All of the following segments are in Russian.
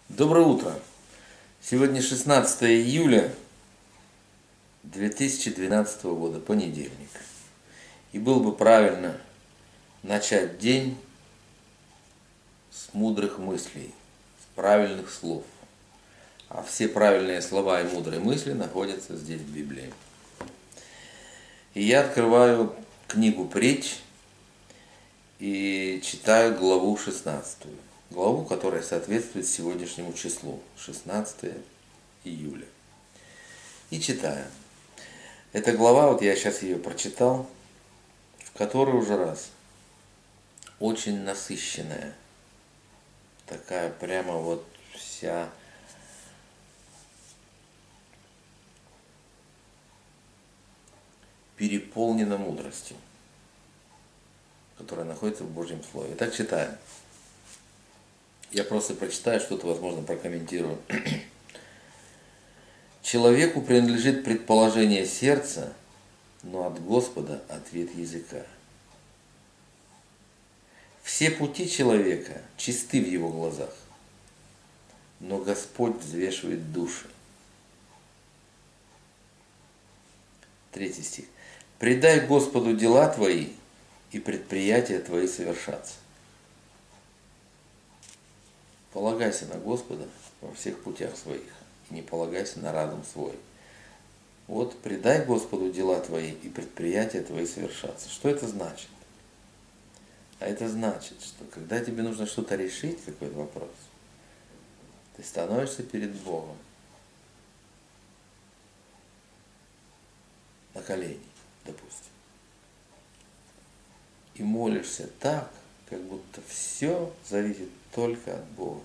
Доброе утро! Сегодня 16 июля 2012 года, понедельник. И было бы правильно начать день с мудрых мыслей, с правильных слов. А все правильные слова и мудрые мысли находятся здесь в Библии. И я открываю книгу «Притч» и читаю главу 16. Главу, которая соответствует сегодняшнему числу, 16 июля. И читаю. Эта глава, вот я сейчас ее прочитал, в который уже раз, очень насыщенная, такая прямо вот вся переполнена мудростью, которая находится в Божьем Слове. Итак, читаем. Я просто прочитаю, что-то, возможно, прокомментирую. Человеку принадлежит предположение сердца, но от Господа ответ языка. Все пути человека чисты в его глазах, но Господь взвешивает души. 3 стих. «Предай Господу дела твои, и предприятия твои совершатся». Полагайся на Господа во всех путях своих, и не полагайся на разум свой. Вот, предай Господу дела твои, и предприятия твои совершатся. Что это значит? А это значит, что когда тебе нужно что-то решить, какой-то вопрос, ты становишься перед Богом на колени, допустим, и молишься так, как будто все зависит только от Бога.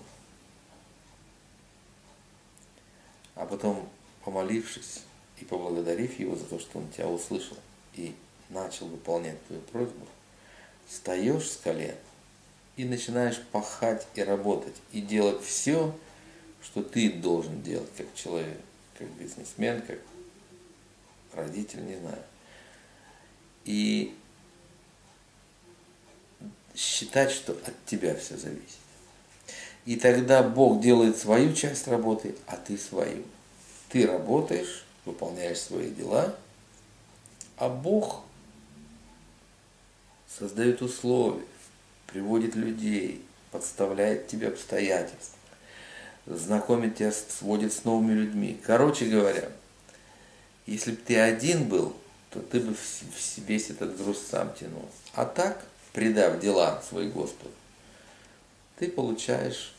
А потом, помолившись и поблагодарив Его за то, что Он тебя услышал и начал выполнять твою просьбу, встаешь с колен и начинаешь пахать и работать, и делать все, что ты должен делать как человек, как бизнесмен, как родитель, не знаю. И считать, что от тебя все зависит. И тогда Бог делает свою часть работы, а ты свою. Ты работаешь, выполняешь свои дела, а Бог создает условия, приводит людей, подставляет тебе обстоятельства, знакомит тебя, сводит с новыми людьми. Короче говоря, если бы ты один был, то ты бы весь этот груз сам тянул. А так, предав дела свои Господу, ты получаешь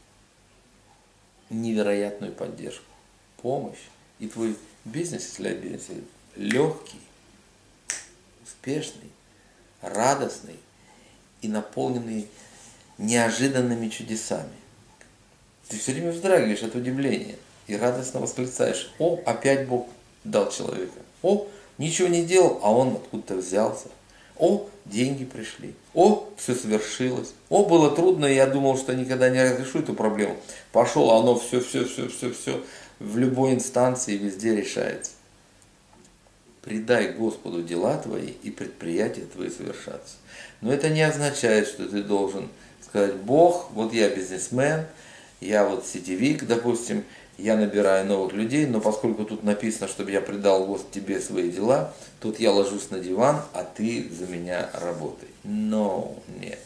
невероятную поддержку, помощь. И твой бизнес, если бизнес легкий, успешный, радостный и наполненный неожиданными чудесами. Ты все время вздрагиваешь от удивления и радостно восклицаешь: «О, опять Бог дал человека! О, ничего не делал, а он откуда-то взялся! О, деньги пришли! О, все совершилось! О, было трудно, и я думал, что никогда не разрешу эту проблему. Пошел, а оно все в любой инстанции везде решается». Предай Господу дела твои, и предприятия твои совершатся. Но это не означает, что ты должен сказать: «Бог, вот я бизнесмен, я вот сетевик, допустим, я набираю новых людей, но поскольку тут написано, чтобы я предал тебе свои дела, тут я ложусь на диван, а ты за меня работай». Но нет.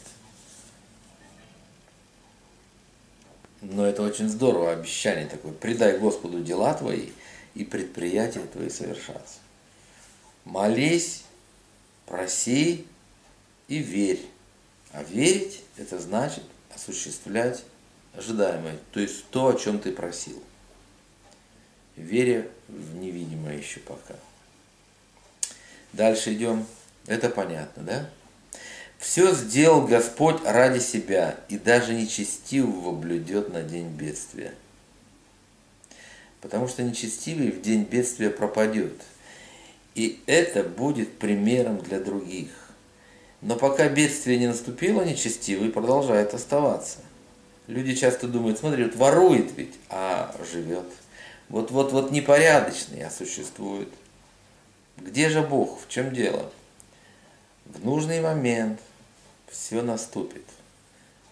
Но это очень здорово, обещание такое: предай Господу дела твои, и предприятия твои совершатся. Молись, проси и верь. А верить – это значит осуществлять ожидаемое, то есть то, о чем ты просил, веря в невидимое еще пока. Дальше идем. Это понятно, да? «Все сделал Господь ради себя, и даже нечестивого блюдет на день бедствия». Потому что нечестивый в день бедствия пропадет. И это будет примером для других. Но пока бедствие не наступило, нечестивый продолжает оставаться. Люди часто думают: смотри, вот ворует ведь, а живет. Вот непорядочный, а существует. Где же Бог? В чем дело? В нужный момент все наступит.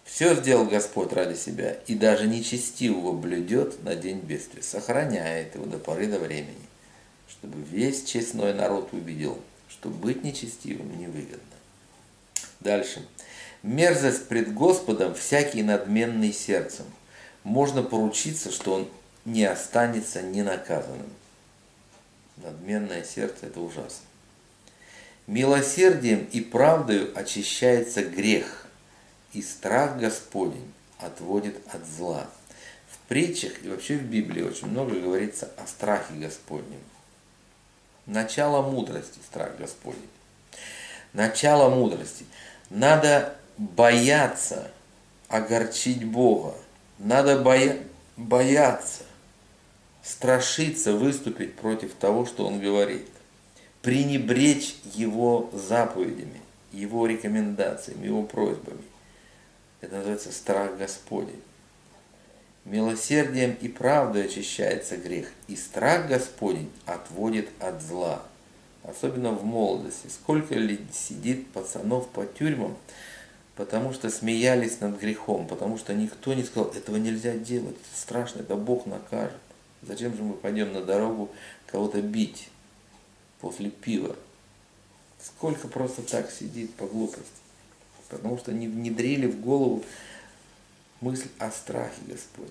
Все сделал Господь ради себя, и даже нечестивого блюдет на день бедствия, сохраняет его до поры до времени, чтобы весь честной народ увидел, что быть нечестивым невыгодно. Дальше. Мерзость пред Господом всякий надменный сердцем. Можно поручиться, что он не останется ненаказанным. Надменное сердце – это ужасно. Милосердием и правдою очищается грех, и страх Господень отводит от зла. В притчах и вообще в Библии очень много говорится о страхе Господнем. Начало мудрости – страх Господень. Начало мудрости. Надо бояться огорчить Бога. Надо бояться, страшиться выступить против того, что Он говорит. Пренебречь Его заповедями, Его рекомендациями, Его просьбами. Это называется страх Господень. Милосердием и правдой очищается грех, и страх Господень отводит от зла. Особенно в молодости. Сколько сидит пацанов по тюрьмам, потому что смеялись над грехом, потому что никто не сказал, этого нельзя делать, это страшно, это Бог накажет. Зачем же мы пойдем на дорогу кого-то бить после пива? Сколько просто так сидит по глупости. Потому что не внедрили в голову мысль о страхе Господнем.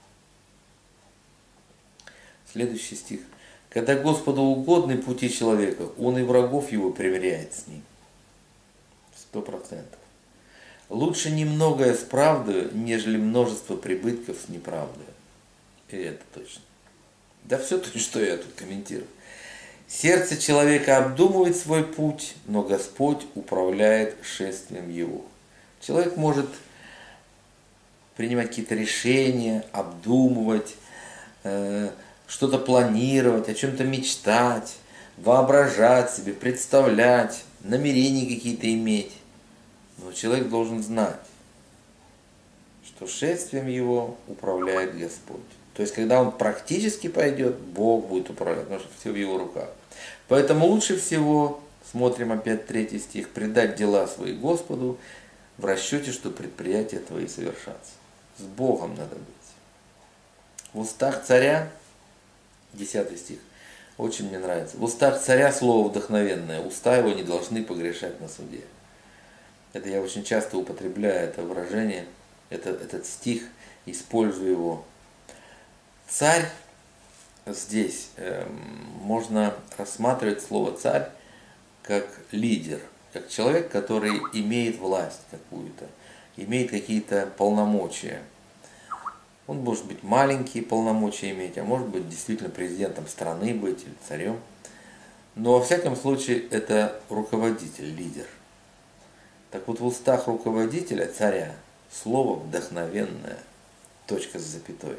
Следующий стих. Когда Господу угодны пути человека, Он и врагов его примиряет с ним. 100%. Лучше немногое с правдой, нежели множество прибытков с неправдой. И это точно. Да все то, что я тут комментирую. Сердце человека обдумывает свой путь, но Господь управляет шествием его. Человек может принимать какие-то решения, обдумывать, что-то планировать, о чем-то мечтать, воображать себе, представлять, намерения какие-то иметь. Но человек должен знать, что шествием его управляет Господь. То есть, когда он практически пойдет, Бог будет управлять, потому что все в его руках. Поэтому лучше всего, смотрим опять 3 стих, предать дела свои Господу в расчете, что предприятия твои совершатся. С Богом надо быть. В устах царя, 10 стих, очень мне нравится. В устах царя слово вдохновенное, уста его не должны погрешать на суде. Это я очень часто употребляю это выражение, этот стих, использую его. Царь здесь можно рассматривать слово царь как лидер, как человек, который имеет власть какую-то, имеет какие-то полномочия. Он может быть маленькие полномочия иметь, а может быть действительно президентом страны быть или царем. Но во всяком случае это руководитель, лидер. Так вот в устах руководителя, царя, слово вдохновенное, точка с запятой.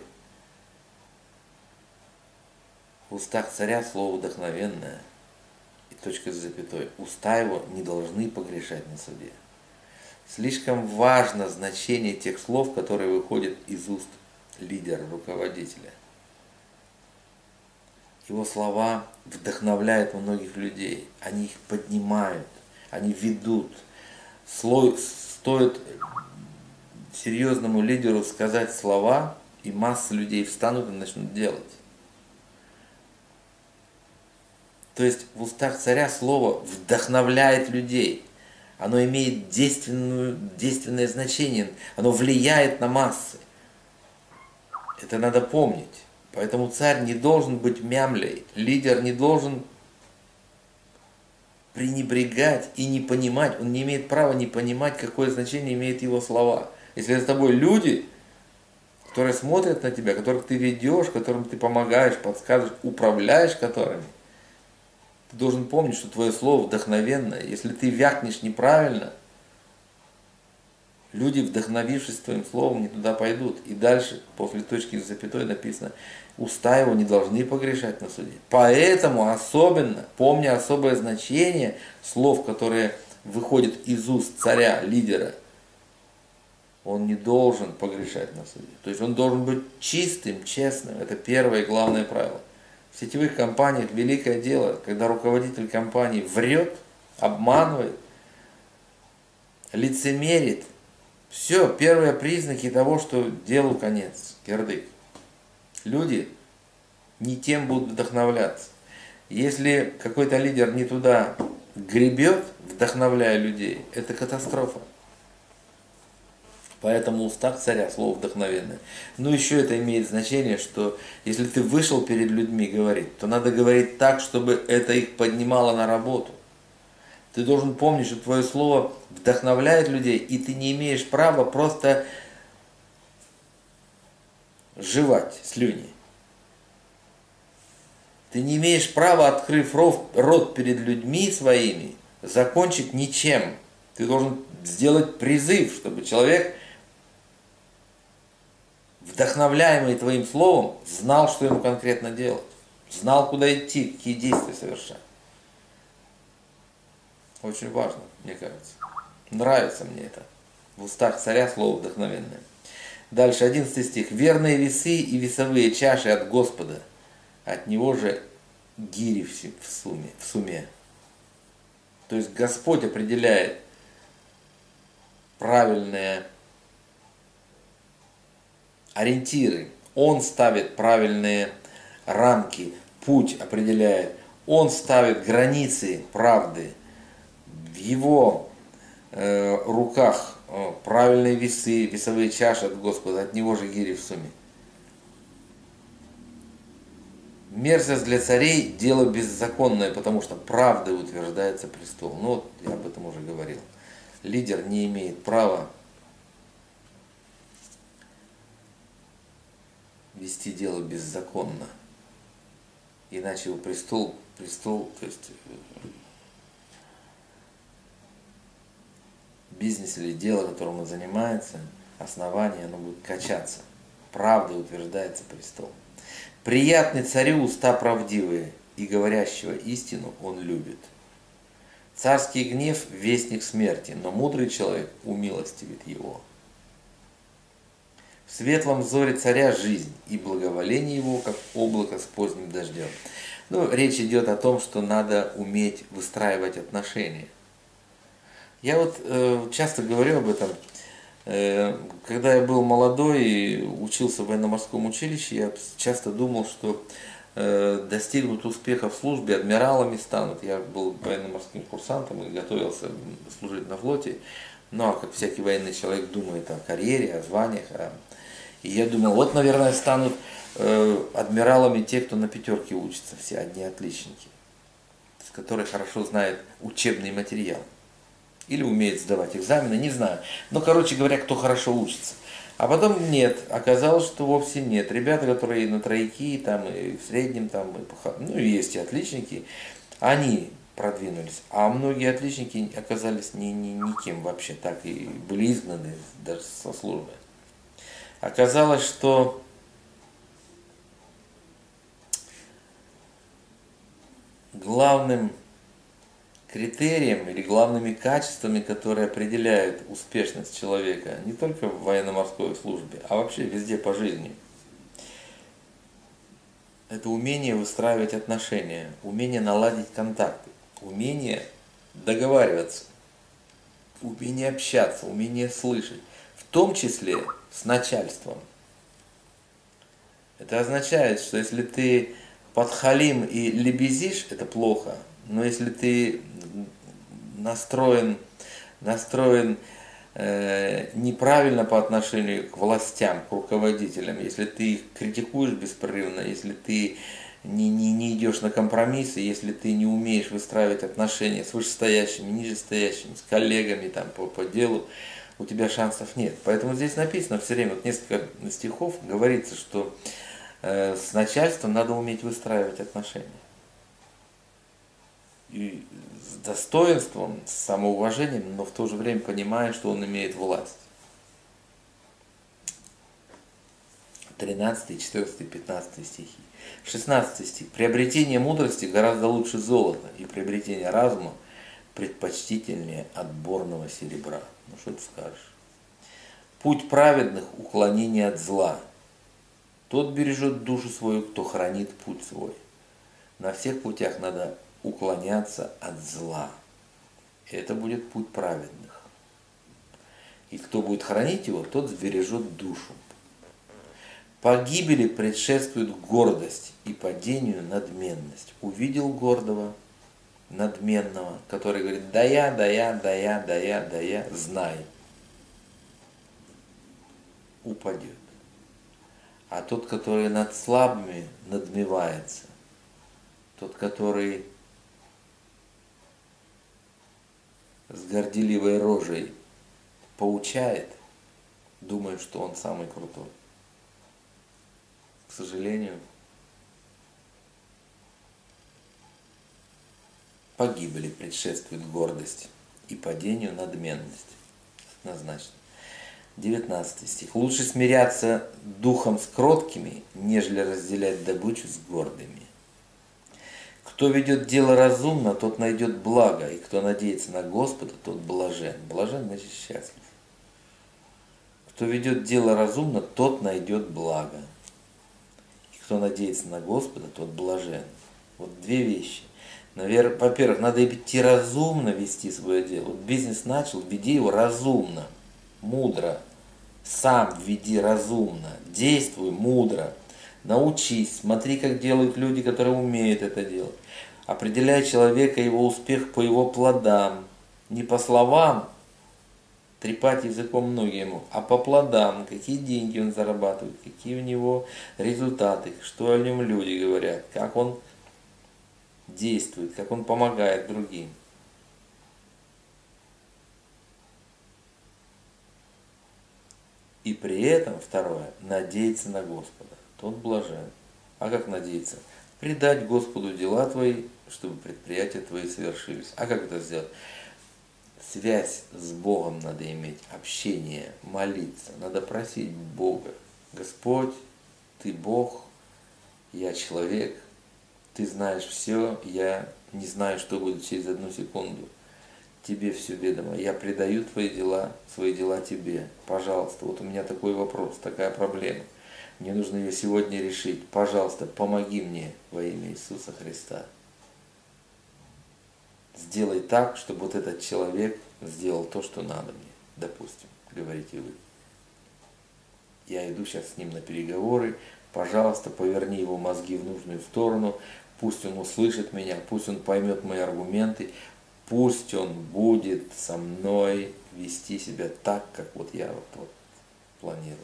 В устах царя слово вдохновенное и точка с запятой. Уста его не должны погрешать на суде. Слишком важно значение тех слов, которые выходят из уст лидера, руководителя. Его слова вдохновляют многих людей. Они их поднимают, они ведут. Стоит серьезному лидеру сказать слова, и масса людей встанут и начнут делать. То есть в устах царя слово вдохновляет людей. Оно имеет действенное значение, оно влияет на массы. Это надо помнить. Поэтому царь не должен быть мямлей, лидер не должен пренебрегать и не понимать, он не имеет права не понимать, какое значение имеют его слова. Если за тобой люди, которые смотрят на тебя, которых ты ведешь, которым ты помогаешь, подсказываешь, управляешь которыми, ты должен помнить, что твое слово вдохновенное. Если ты вякнешь неправильно, люди, вдохновившись твоим словом, не туда пойдут. И дальше, после точки с запятой написано, уста его не должны погрешать на суде. Поэтому особенно, помня особое значение слов, которые выходят из уст царя, лидера, он не должен погрешать на суде. То есть он должен быть чистым, честным. Это первое и главное правило. В сетевых компаниях великое дело, когда руководитель компании врет, обманывает, лицемерит, Все, первые признаки того, что делу конец, кирдык. Люди не тем будут вдохновляться. Если какой-то лидер не туда гребет, вдохновляя людей, это катастрофа. Поэтому устав царя, слово вдохновенное. Но еще это имеет значение, что если ты вышел перед людьми говорить, то надо говорить так, чтобы это их поднимало на работу. Ты должен помнить, что твое слово вдохновляет людей, и ты не имеешь права просто жевать слюни. Ты не имеешь права, открыв рот перед людьми своими, закончить ничем. Ты должен сделать призыв, чтобы человек, вдохновляемый твоим словом, знал, что ему конкретно делать. Знал, куда идти, какие действия совершать. Очень важно, мне кажется. Нравится мне это. В устах царя слово вдохновенное. Дальше, 11 стих. «Верные весы и весовые чаши от Господа, от Него же гири в суме». То есть Господь определяет правильные ориентиры. Он ставит правильные рамки, путь определяет. Он ставит границы правды. В его руках правильные весы, весовые чаши от Господа, от Него же гири в суме. Мерзость для царей – дело беззаконное, потому что правдой утверждается престол. Ну вот я об этом уже говорил. Лидер не имеет права вести дело беззаконно. Иначе его престол, то есть бизнес или дело, которым он занимается, основание, оно будет качаться. Правдой утверждается престол. Приятны царю уста правдивые, и говорящего истину он любит. Царский гнев – вестник смерти, но мудрый человек умилостивит его. В светлом взоре царя жизнь, и благоволение его, как облако с поздним дождем. Ну, речь идет о том, что надо уметь выстраивать отношения. Я вот часто говорю об этом. Когда я был молодой и учился в военно-морском училище, я часто думал, что достигнут успеха в службе, адмиралами станут. Я был военно-морским курсантом и готовился служить на флоте. Ну, а как всякий военный человек думает о карьере, о званиях. И я думал, вот, наверное, станут адмиралами те, кто на пятерке учится, все одни отличники, которые хорошо знают учебный материал. Или умеет сдавать экзамены, не знаю. Но, короче говоря, кто хорошо учится. А потом нет, оказалось, что вовсе нет. Ребята, которые на тройки, там и в среднем, там, ну и есть и отличники, они продвинулись. А многие отличники оказались никем вообще, так и были изгнаны даже со службы. Оказалось, что главным критерием или главными качествами, которые определяют успешность человека не только в военно-морской службе, а вообще везде по жизни. Это умение выстраивать отношения, умение наладить контакты, умение договариваться, умение общаться, умение слышать, в том числе с начальством. Это означает, что если ты подхалим и лебезишь, это плохо. Но если ты настроен неправильно по отношению к властям, к руководителям, если ты их критикуешь беспрерывно, если ты не идешь на компромиссы, если ты не умеешь выстраивать отношения с вышестоящими, нижестоящими, с коллегами там, по делу, у тебя шансов нет. Поэтому здесь написано все время, вот несколько стихов, говорится, что с начальством надо уметь выстраивать отношения. И с достоинством, с самоуважением, но в то же время понимая, что он имеет власть. 13, 14, 15 стихи. 16 стих. Приобретение мудрости гораздо лучше золота, и приобретение разума предпочтительнее отборного серебра. Ну что ты скажешь? Путь праведных – уклонение от зла. Тот бережет душу свою, кто хранит путь свой. На всех путях надо уклоняться от зла. Это будет путь праведных. И кто будет хранить его, тот сбережет душу. Погибели предшествует гордость и падению надменность. Увидел гордого, надменного, который говорит: да я, да я, да я, да я, да я, знай. Упадет. А тот, который над слабыми надмевается, тот, который с горделивой рожей поучает, думая, что он самый крутой, к сожалению, погибели предшествует гордость и падению надменность. Однозначно. 19 стих. Лучше смиряться духом с кроткими, нежели разделять добычу с гордыми. Кто ведет дело разумно, тот найдет благо, и кто надеется на Господа, тот блажен. Блажен значит счастлив. Кто ведет дело разумно, тот найдет благо. И кто надеется на Господа, тот блажен. Вот две вещи. Во-первых, надо идти разумно вести свое дело. Вот бизнес начал, веди его разумно, мудро. Сам веди разумно, действуй мудро. Научись, смотри, как делают люди, которые умеют это делать. Определяй человека, его успех по его плодам. Не по словам, трепать языком ноги ему, а по плодам. Какие деньги он зарабатывает, какие у него результаты, что о нем люди говорят, как он действует, как он помогает другим. И при этом, второе, надеяться на Господа. Тот блажен. А как надеяться? Предать Господу дела твои, чтобы предприятия твои совершились. А как это сделать? Связь с Богом надо иметь, общение, молиться. Надо просить Бога. Господь, Ты Бог, я человек, Ты знаешь все, я не знаю, что будет через одну секунду. Тебе все ведомо. Я предаю свои дела Тебе. Пожалуйста, вот у меня такой вопрос, такая проблема. Мне нужно ее сегодня решить. Пожалуйста, помоги мне во имя Иисуса Христа. Сделай так, чтобы вот этот человек сделал то, что надо мне. Допустим, говорите вы. Я иду сейчас с ним на переговоры. Пожалуйста, поверни его мозги в нужную сторону. Пусть он услышит меня, пусть он поймет мои аргументы. Пусть он будет со мной вести себя так, как вот я вот планирую.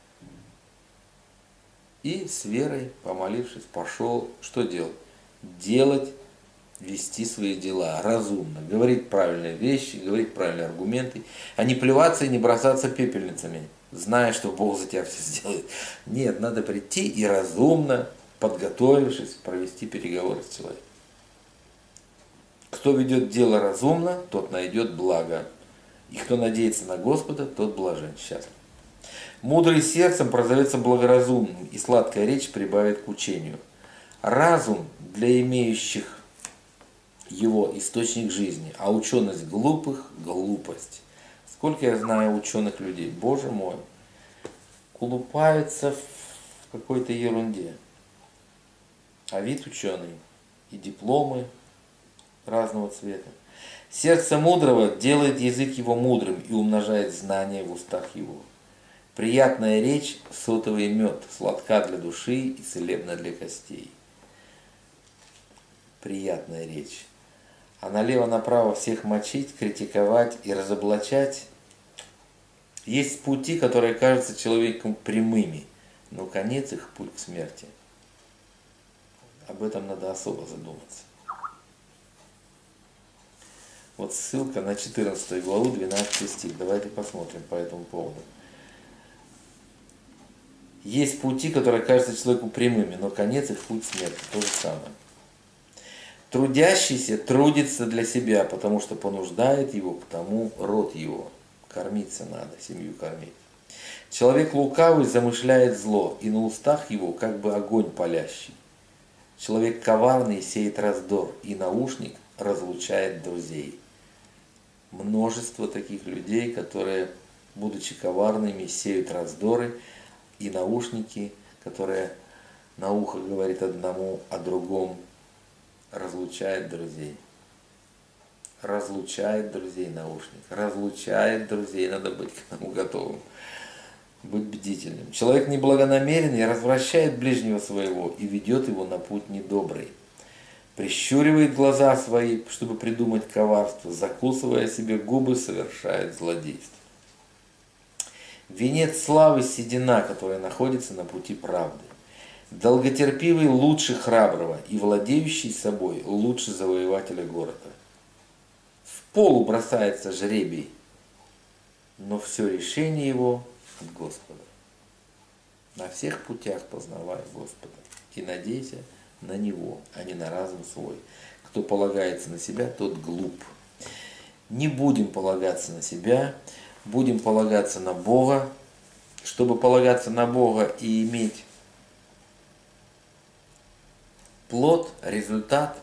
И с верой, помолившись, пошел, что делать? Делать, вести свои дела разумно, говорить правильные вещи, говорить правильные аргументы, а не плеваться и не бросаться пепельницами, зная, что Бог за тебя все сделает. Нет, надо прийти и разумно, подготовившись, провести переговоры с человеком. Кто ведет дело разумно, тот найдет благо. И кто надеется на Господа, тот блажен, счастлив. Мудрый сердцем прозовется благоразумным, и сладкая речь прибавит к учению. Разум для имеющих его источник жизни, а ученость глупых – глупость. Сколько я знаю ученых людей, Боже мой, колупаются в какой-то ерунде. А вид ученый и дипломы разного цвета. Сердце мудрого делает язык его мудрым и умножает знания в устах его. Приятная речь – сотовый мед, сладка для души и целебна для костей. Приятная речь. А налево-направо всех мочить, критиковать и разоблачать. Есть пути, которые кажутся человеком прямыми, но конец их – путь к смерти. Об этом надо особо задуматься. Вот ссылка на 14 главу, 12 стих. Давайте посмотрим по этому поводу. Есть пути, которые кажутся человеку прямыми, но конец их путь смерти. То же самое. Трудящийся трудится для себя, потому что понуждает его к тому род его. Кормиться надо, семью кормить. Человек лукавый замышляет зло, и на устах его как бы огонь палящий. Человек коварный сеет раздор, и наушник разлучает друзей. Множество таких людей, которые, будучи коварными, сеют раздоры, и наушники, которые на ухо говорит одному, а другому разлучают друзей. разлучает друзей наушник, разлучает друзей, надо быть к этому готовым, быть бдительным. Человек неблагонамеренный развращает ближнего своего и ведет его на путь недобрый. Прищуривает глаза свои, чтобы придумать коварство, закусывая себе губы, совершает злодейство. Венец славы седина, которая находится на пути правды. Долготерпивый лучше храброго и владеющий собой лучше завоевателя города. В полу бросается жребий, но все решение его от Господа. На всех путях познавай Господа и надейся на Него, а не на разум свой. Кто полагается на себя, тот глуп. Не будем полагаться на себя, будем полагаться на Бога. Чтобы полагаться на Бога и иметь плод, результат,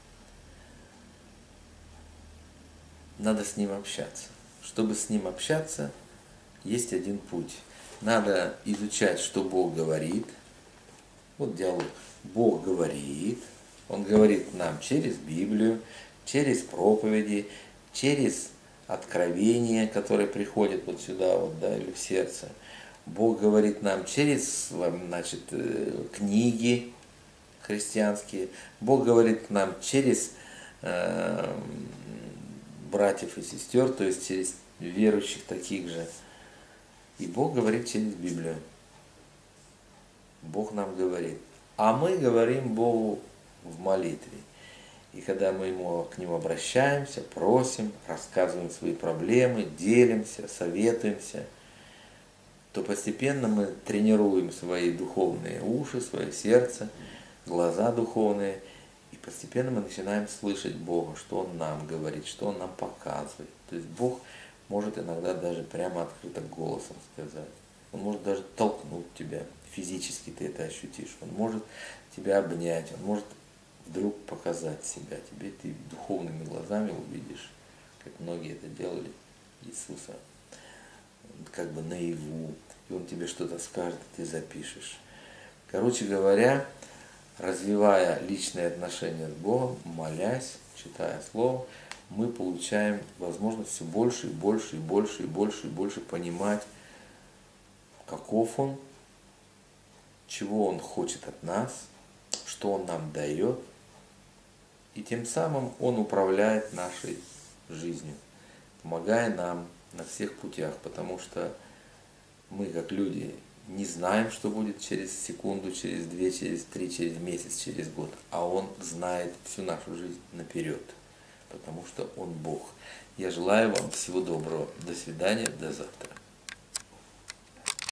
надо с Ним общаться. Чтобы с Ним общаться, есть один путь. Надо изучать, что Бог говорит. Вот диалог. Бог говорит, Он говорит нам через Библию, через проповеди, через откровения, которые приходят вот сюда, вот, да, или в сердце. Бог говорит нам через, значит, книги христианские. Бог говорит нам через братьев и сестер, то есть через верующих таких же. И Бог говорит через Библию. Бог нам говорит. А мы говорим Богу в молитве. И когда мы к Нему обращаемся, просим, рассказываем свои проблемы, делимся, советуемся, то постепенно мы тренируем свои духовные уши, свое сердце, глаза духовные, и постепенно мы начинаем слышать Бога, что Он нам говорит, что Он нам показывает. То есть Бог может иногда даже прямо открыто голосом сказать. Он может даже толкнуть тебя, физически ты это ощутишь. Он может тебя обнять, Он может вдруг показать себя. Тебе ты духовными глазами увидишь, как многие это делали, Иисуса, как бы наяву. И Он тебе что-то скажет, ты запишешь. Короче говоря, развивая личные отношения с Богом, молясь, читая Слово, мы получаем возможность все больше и больше и больше и больше и больше понимать, каков Он, чего Он хочет от нас, что Он нам дает. И тем самым Он управляет нашей жизнью, помогая нам на всех путях, потому что мы, как люди, не знаем, что будет через секунду, через 2, через 3, через месяц, через год, а Он знает всю нашу жизнь наперед, потому что Он Бог. Я желаю вам всего доброго. До свидания, до завтра.